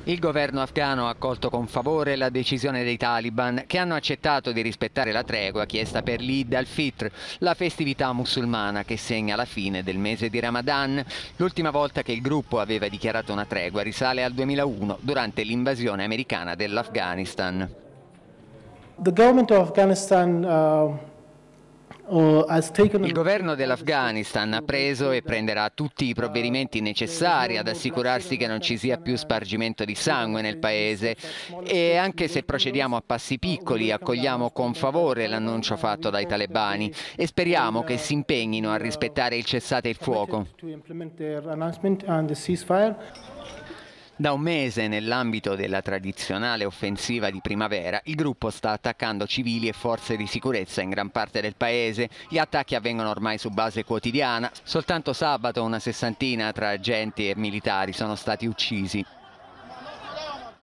Il governo afghano ha accolto con favore la decisione dei Taliban, che hanno accettato di rispettare la tregua chiesta per l'Eid al-Fitr, la festività musulmana che segna la fine del mese di Ramadan. L'ultima volta che il gruppo aveva dichiarato una tregua risale al 2001, durante l'invasione americana dell'Afghanistan. The government of Afghanistan Il governo dell'Afghanistan ha preso e prenderà tutti i provvedimenti necessari ad assicurarsi che non ci sia più spargimento di sangue nel paese e anche se procediamo a passi piccoli accogliamo con favore l'annuncio fatto dai talebani e speriamo che si impegnino a rispettare il cessate il fuoco. Da un mese, nell'ambito della tradizionale offensiva di primavera, il gruppo sta attaccando civili e forze di sicurezza in gran parte del paese. Gli attacchi avvengono ormai su base quotidiana. Soltanto sabato una sessantina tra agenti e militari sono stati uccisi.